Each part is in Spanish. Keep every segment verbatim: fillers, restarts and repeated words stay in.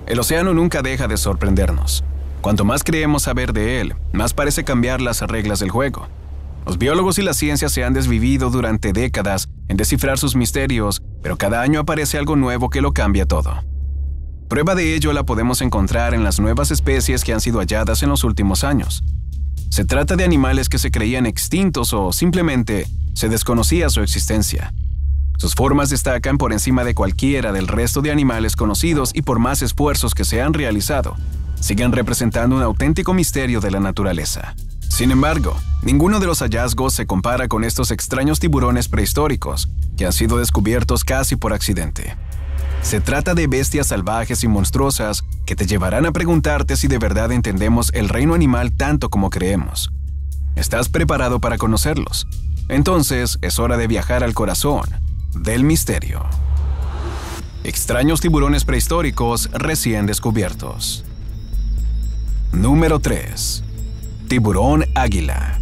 El océano nunca deja de sorprendernos. Cuanto más creemos saber de él, más parece cambiar las reglas del juego. Los biólogos y la ciencia se han desvivido durante décadas en descifrar sus misterios, pero cada año aparece algo nuevo que lo cambia todo. Prueba de ello la podemos encontrar en las nuevas especies que han sido halladas en los últimos años. Se trata de animales que se creían extintos o simplemente se desconocía su existencia. Sus formas destacan por encima de cualquiera del resto de animales conocidos y por más esfuerzos que se han realizado, siguen representando un auténtico misterio de la naturaleza. Sin embargo, ninguno de los hallazgos se compara con estos extraños tiburones prehistóricos que han sido descubiertos casi por accidente. Se trata de bestias salvajes y monstruosas que te llevarán a preguntarte si de verdad entendemos el reino animal tanto como creemos. ¿Estás preparado para conocerlos? Entonces es hora de viajar al corazón del misterio. Extraños tiburones prehistóricos recién descubiertos. Número tres. Tiburón águila.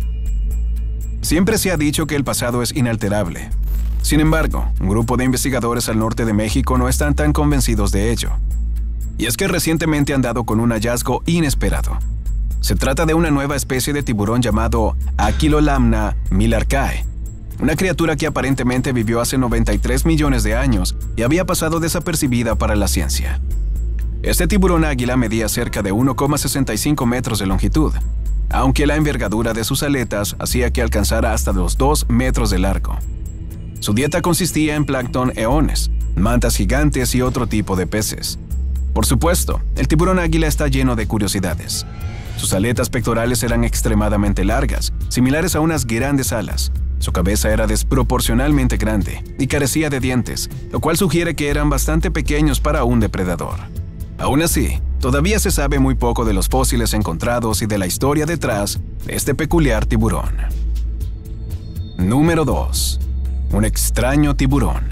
Siempre se ha dicho que el pasado es inalterable. Sin embargo, un grupo de investigadores al norte de México no están tan convencidos de ello. Y es que recientemente han dado con un hallazgo inesperado. Se trata de una nueva especie de tiburón llamado Aquilolamna millarcae, una criatura que aparentemente vivió hace noventa y tres millones de años y había pasado desapercibida para la ciencia. Este tiburón águila medía cerca de uno coma sesenta y cinco metros de longitud, aunque la envergadura de sus aletas hacía que alcanzara hasta los dos metros de largo. Su dieta consistía en plancton eones, mantas gigantes y otro tipo de peces. Por supuesto, el tiburón águila está lleno de curiosidades. Sus aletas pectorales eran extremadamente largas, similares a unas grandes alas. Su cabeza era desproporcionalmente grande y carecía de dientes, lo cual sugiere que eran bastante pequeños para un depredador. Aún así, todavía se sabe muy poco de los fósiles encontrados y de la historia detrás de este peculiar tiburón. Número dos. Un extraño tiburón.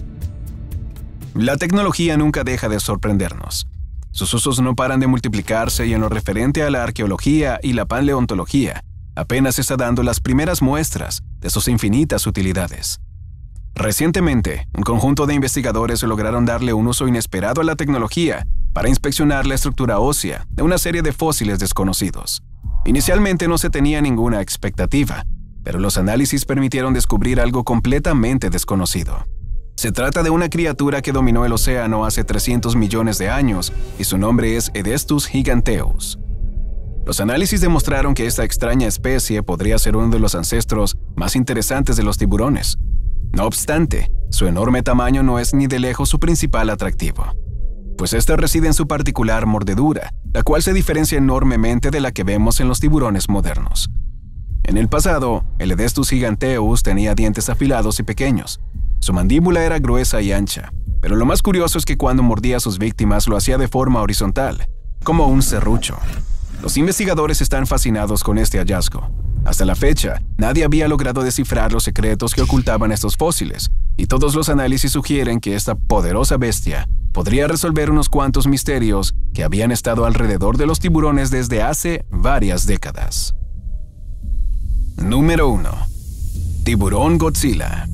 La tecnología nunca deja de sorprendernos. Sus usos no paran de multiplicarse y en lo referente a la arqueología y la paleontología, apenas está dando las primeras muestras de sus infinitas utilidades. Recientemente, un conjunto de investigadores lograron darle un uso inesperado a la tecnología para inspeccionar la estructura ósea de una serie de fósiles desconocidos. Inicialmente no se tenía ninguna expectativa, pero los análisis permitieron descubrir algo completamente desconocido. Se trata de una criatura que dominó el océano hace trescientos millones de años y su nombre es Edestus giganteus. Los análisis demostraron que esta extraña especie podría ser uno de los ancestros más interesantes de los tiburones. No obstante, su enorme tamaño no es ni de lejos su principal atractivo, pues esta reside en su particular mordedura, la cual se diferencia enormemente de la que vemos en los tiburones modernos. En el pasado, el Edestus giganteus tenía dientes afilados y pequeños. Su mandíbula era gruesa y ancha, pero lo más curioso es que cuando mordía a sus víctimas lo hacía de forma horizontal, como un serrucho. Los investigadores están fascinados con este hallazgo. Hasta la fecha, nadie había logrado descifrar los secretos que ocultaban estos fósiles, y todos los análisis sugieren que esta poderosa bestia podría resolver unos cuantos misterios que habían estado alrededor de los tiburones desde hace varias décadas. Número uno. Tiburón Godzilla.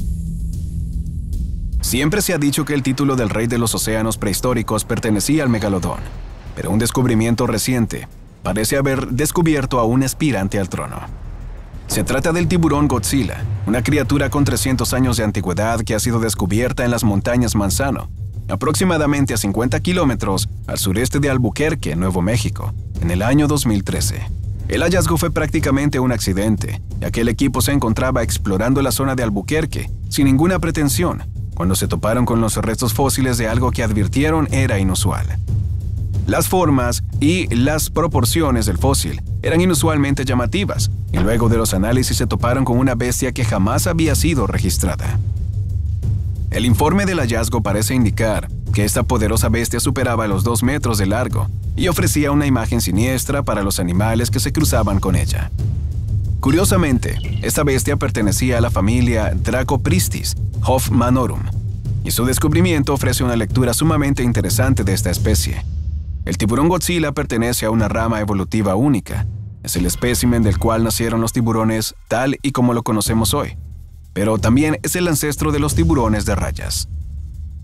Siempre se ha dicho que el título del rey de los océanos prehistóricos pertenecía al megalodón, pero un descubrimiento reciente parece haber descubierto a un aspirante al trono. Se trata del tiburón Godzilla, una criatura con trescientos años de antigüedad que ha sido descubierta en las montañas Manzano, aproximadamente a cincuenta kilómetros al sureste de Albuquerque, Nuevo México, en el año dos mil trece. El hallazgo fue prácticamente un accidente, ya que el equipo se encontraba explorando la zona de Albuquerque sin ninguna pretensión, cuando se toparon con los restos fósiles de algo que advirtieron era inusual. Las formas y las proporciones del fósil eran inusualmente llamativas, y luego de los análisis se toparon con una bestia que jamás había sido registrada. El informe del hallazgo parece indicar que esta poderosa bestia superaba los dos metros de largo y ofrecía una imagen siniestra para los animales que se cruzaban con ella. Curiosamente, esta bestia pertenecía a la familia Dracopristis hoffmannorum, y su descubrimiento ofrece una lectura sumamente interesante de esta especie. El tiburón Godzilla pertenece a una rama evolutiva única. Es el espécimen del cual nacieron los tiburones tal y como lo conocemos hoy, pero también es el ancestro de los tiburones de rayas.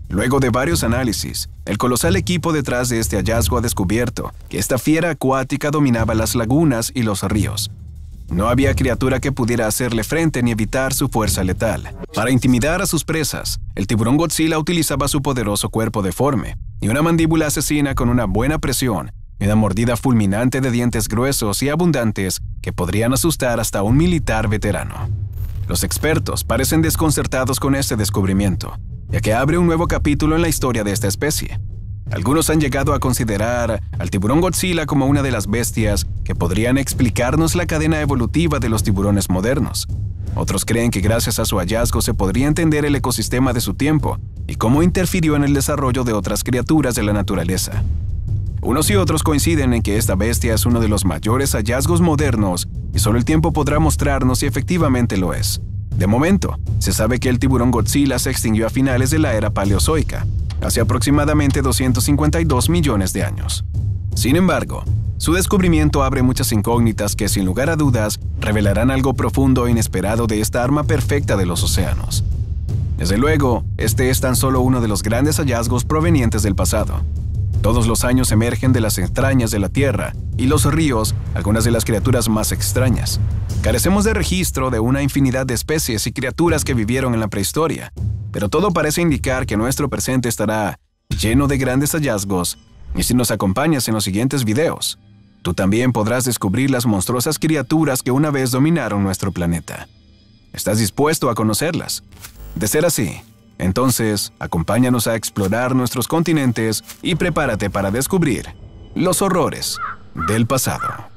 Luego de varios análisis, el colosal equipo detrás de este hallazgo ha descubierto que esta fiera acuática dominaba las lagunas y los ríos. No había criatura que pudiera hacerle frente ni evitar su fuerza letal. Para intimidar a sus presas, el tiburón Godzilla utilizaba su poderoso cuerpo deforme y una mandíbula asesina con una buena presión y una mordida fulminante de dientes gruesos y abundantes que podrían asustar hasta a un militar veterano. Los expertos parecen desconcertados con este descubrimiento, ya que abre un nuevo capítulo en la historia de esta especie. Algunos han llegado a considerar al tiburón Godzilla como una de las bestias que podrían explicarnos la cadena evolutiva de los tiburones modernos. Otros creen que gracias a su hallazgo se podría entender el ecosistema de su tiempo y cómo interfirió en el desarrollo de otras criaturas de la naturaleza. Unos y otros coinciden en que esta bestia es uno de los mayores hallazgos modernos y solo el tiempo podrá mostrarnos si efectivamente lo es. De momento, se sabe que el tiburón Godzilla se extinguió a finales de la era paleozoica, hace aproximadamente doscientos cincuenta y dos millones de años. Sin embargo, su descubrimiento abre muchas incógnitas que, sin lugar a dudas, revelarán algo profundo e inesperado de esta arma perfecta de los océanos. Desde luego, este es tan solo uno de los grandes hallazgos provenientes del pasado. Todos los años emergen de las entrañas de la Tierra y los ríos algunas de las criaturas más extrañas. Carecemos de registro de una infinidad de especies y criaturas que vivieron en la prehistoria, pero todo parece indicar que nuestro presente estará lleno de grandes hallazgos, y si nos acompañas en los siguientes videos, tú también podrás descubrir las monstruosas criaturas que una vez dominaron nuestro planeta. ¿Estás dispuesto a conocerlas? De ser así, entonces, acompáñanos a explorar nuestros continentes y prepárate para descubrir los horrores del pasado.